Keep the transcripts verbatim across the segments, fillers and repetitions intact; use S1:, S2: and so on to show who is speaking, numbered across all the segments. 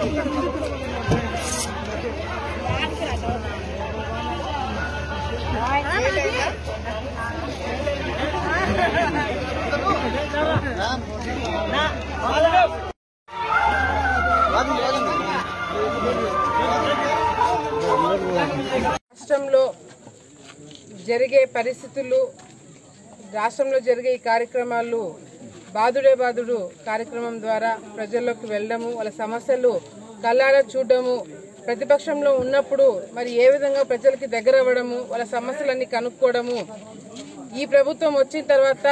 S1: రాష్ట్రంలో జరిగే పరిస్థితులు, రాష్ట్రంలో జరిగే ఈ కార్యక్రమాలు బాదుడే బాదుడు కార్యక్రమం ద్వారా ప్రజల్లోకి వెళ్ళడము, వాళ్ళ సమస్యలు కళ్ళారా చూడడము, ప్రతిపక్షంలో ఉన్నప్పుడు మరి ఏ విధంగా ప్రజలకి దగ్గర అవ్వడము, వాళ్ళ సమస్యలన్నీ కనుక్కోవడము. ఈ ప్రభుత్వం వచ్చిన తర్వాత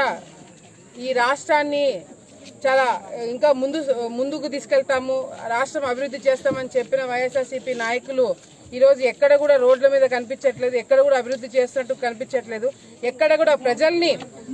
S1: ఈ రాష్ట్రాన్ని చాలా ఇంకా ముందు ముందుకు తీసుకెళ్తాము, రాష్ట్రం అభివృద్ధి చేస్తామని చెప్పిన వైఎస్ఆర్సీపీ నాయకులు ఈరోజు ఎక్కడ కూడా రోడ్ల మీద కనిపించట్లేదు, ఎక్కడ కూడా అభివృద్ధి చేస్తున్నట్టు కనిపించట్లేదు, ఎక్కడ కూడా ప్రజల్ని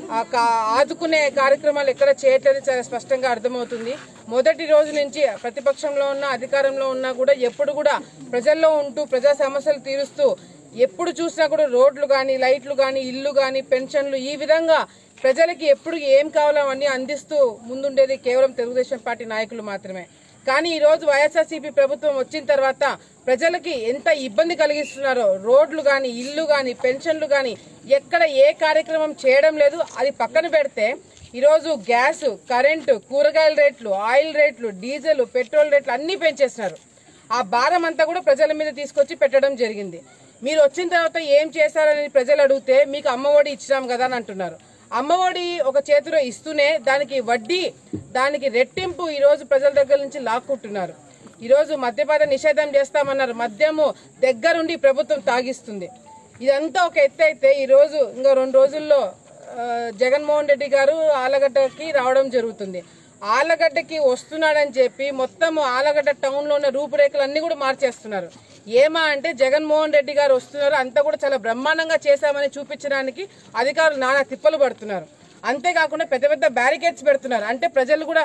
S1: ఆదుకునే కార్యక్రమాలు ఎక్కడ చేయట్లేదు చాలా స్పష్టంగా అర్థమవుతుంది. మొదటి రోజు నుంచి ప్రతిపక్షంలో ఉన్న అధికారంలో ఉన్నా కూడా ఎప్పుడు కూడా ప్రజల్లో ఉంటూ ప్రజా సమస్యలు తీరుస్తూ ఎప్పుడు చూసినా కూడా రోడ్లు కానీ, లైట్లు కానీ, ఇల్లు కానీ, పెన్షన్లు, ఈ విధంగా ప్రజలకి ఎప్పుడు ఏం కావాలో అవన్నీ అందిస్తూ ముందుండేది కేవలం తెలుగుదేశం పార్టీ నాయకులు మాత్రమే. కానీ ఈ రోజు వైఎస్ఆర్సీపీ ప్రభుత్వం వచ్చిన తర్వాత ప్రజలకి ఎంత ఇబ్బంది కలిగిస్తున్నారో, రోడ్లు కానీ, ఇల్లు కానీ, పెన్షన్లు కానీ ఎక్కడ ఏ కార్యక్రమం చేయడం లేదు. అది పక్కన పెడితే ఈరోజు గ్యాస్, కరెంటు, కూరగాయల రేట్లు, ఆయిల్ రేట్లు, డీజిల్, పెట్రోల్ రేట్లు అన్ని పెంచేస్తున్నారు. ఆ భారం అంతా కూడా ప్రజల మీద తీసుకొచ్చి పెట్టడం జరిగింది. మీరు వచ్చిన తర్వాత ఏం చేశారని ప్రజలు అడిగితే మీకు అమ్మఒడి ఇచ్చినాం కదా అని అంటున్నారు. అమ్మఒడి ఒక చేతిలో ఇస్తూనే దానికి వడ్డీ, దానికి రెట్టింపు ఈ రోజు ప్రజల దగ్గర నుంచి లాక్కుంటున్నారు. ఈ రోజు మద్యపాన నిషేధం చేస్తామన్నారు, మద్యము దగ్గరుండి ప్రభుత్వం తాగిస్తుంది. ఇదంతా ఒక ఎత్తు అయితే ఈ రోజు ఇంకో రెండు రోజుల్లో జగన్మోహన్ రెడ్డి గారు ఆలగడ్డకి రావడం జరుగుతుంది. ఆలగడ్డకి వస్తున్నాడని చెప్పి మొత్తం ఆలగడ్డ టౌన్ లో ఉన్న రూపురేఖలు అన్ని కూడా మార్చేస్తున్నారు. ఏమా అంటే జగన్మోహన్ రెడ్డి గారు వస్తున్నారు, అంతా కూడా చాలా బ్రహ్మాండంగా చేశామని చూపించడానికి అధికారులు నానా తిప్పలు పడుతున్నారు. అంతేకాకుండా పెద్ద పెద్ద బ్యారికేడ్స్ పెడుతున్నారు. అంటే ప్రజలు కూడా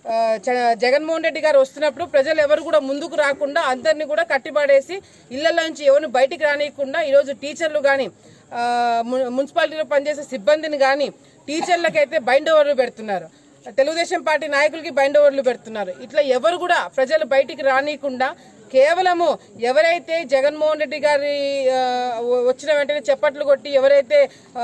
S1: జగన్మోహన్ రెడ్డి గారు వస్తున్నప్పుడు ప్రజలు ఎవరు కూడా ముందుకు రాకుండా అందరినీ కూడా కట్టిపడేసి ఇళ్లలో నుంచి ఎవరిని బయటికి రానియకుండా ఈరోజు టీచర్లు కానీ, మున్సిపాలిటీలో పనిచేసే సిబ్బందిని కానీ, టీచర్లకైతే బైండ్ ఓవర్లు పెడుతున్నారు, తెలుగుదేశం పార్టీ నాయకులకి బైండ్ ఓవర్లు పెడుతున్నారు. ఇట్లా ఎవరు కూడా ప్రజలు బయటికి రానియకుండా కేవలము ఎవరైతే జగన్మోహన్ రెడ్డి గారి వచ్చిన వెంటనే చప్పట్లు కొట్టి ఎవరైతే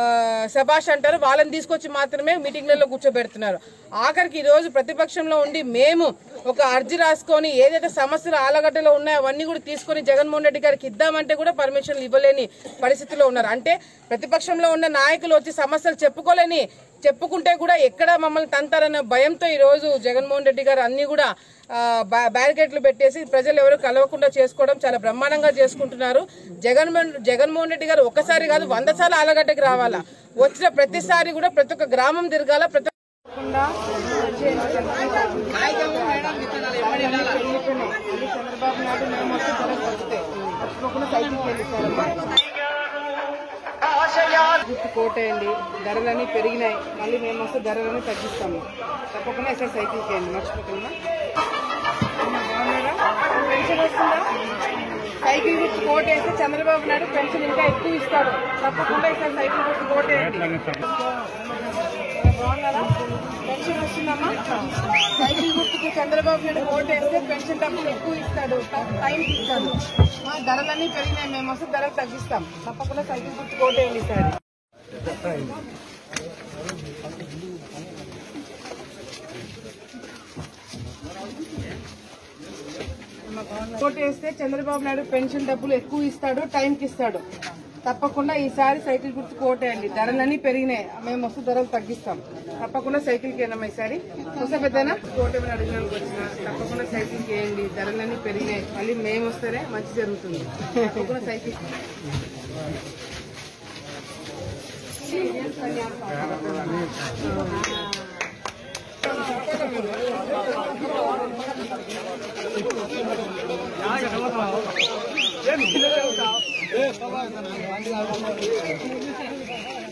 S1: శభాష్ అంటారో వాళ్ళని తీసుకొచ్చి మాత్రమే మీటింగ్లలో కూర్చోబెడుతున్నారు. ఆఖరికి ఈ రోజు ప్రతిపక్షంలో ఉండి మేము ఒక అర్జీ రాసుకొని ఏదైతే సమస్యలు ఆలగడ్డలో ఉన్నాయో అవన్నీ కూడా తీసుకొని జగన్మోహన్ రెడ్డి గారికి ఇద్దామంటే కూడా పర్మిషన్లు ఇవ్వలేని పరిస్థితిలో ఉన్నారు. అంటే ప్రతిపక్షంలో ఉన్న నాయకులు వచ్చి సమస్యలు చెప్పుకోలేని, చెప్పుకుంటే కూడా ఎక్కడ మమ్మల్ని తంతారన్న భయంతో ఈ రోజు జగన్మోహన్ రెడ్డి గారు అన్ని కూడా బ్యారికేడ్లు పెట్టేసి ప్రజలు ఎవరు కలవకుండా చేసుకోవడం చాలా బ్రహ్మాండంగా చేసుకుంటున్నారు. జగన్మోహన్ జగన్మోహన్ రెడ్డి గారు ఒకసారి కాదు వంద సార్లు ఆలగడ్డకి రావాలా, వచ్చిన ప్రతిసారి కూడా ప్రతి ఒక్క గ్రామం తిరగాల. ప్రతి చంద్రబాబు నాయుడు గుర్తు కోటేయండి, ధరలన్నీ పెరిగినాయి, మళ్ళీ మేము వస్తే ధరలన్నీ తగ్గిస్తాము. తప్పకుండా ఎక్కడ సైకిల్కి వేయండి, మర్చిపోతున్నా. పెన్షన్ వస్తుందా? సైకిల్ గుర్తు కోటేస్తే చంద్రబాబు నాయుడు పెన్షన్ ఇంకా ఎక్కువ ఇస్తాడు. తప్పకుండా ఇక్కడ సైకిల్ గుర్తు కోటేయండి. బాగున్నారా? పెన్షన్ వస్తుందమ్మా? సైకిల్ గుర్తుకు చంద్రబాబు నాయుడు కోటేస్తే పెన్షన్ డబ్బులు ఎక్కువ ఇస్తాడు, టైంకి ఇస్తాడు. ధరలన్నీ పెరిగినాయి, మేము వస్తే ధరలు తగ్గిస్తాం. తప్పకుండా సైకిల్ గుర్తు కోటేయండి సార్. కోటేస్తే చంద్రబాబు నాయుడు పెన్షన్ డబ్బులు ఎక్కువ ఇస్తాడు, టైంకి ఇస్తాడు. తప్పకుండా ఈసారి సైకిల్ గుర్తు కోటేయండి. ధరలన్నీ పెరిగినాయి, మేము వస్తే ధరలు తగ్గిస్తాం. తప్పకుండా సైకిల్కి వేయనమ్మా ఈసారి. వస్తే పెద్దనా కోటేమని అడిగినానికి వచ్చిన తప్పకుండా సైకిల్కి వేయండి. ధరలన్నీ పెరిగినాయి, మళ్ళీ మేము వస్తేనే మంచి జరుగుతుంది. తప్పకుండా సైకిల్ ఏ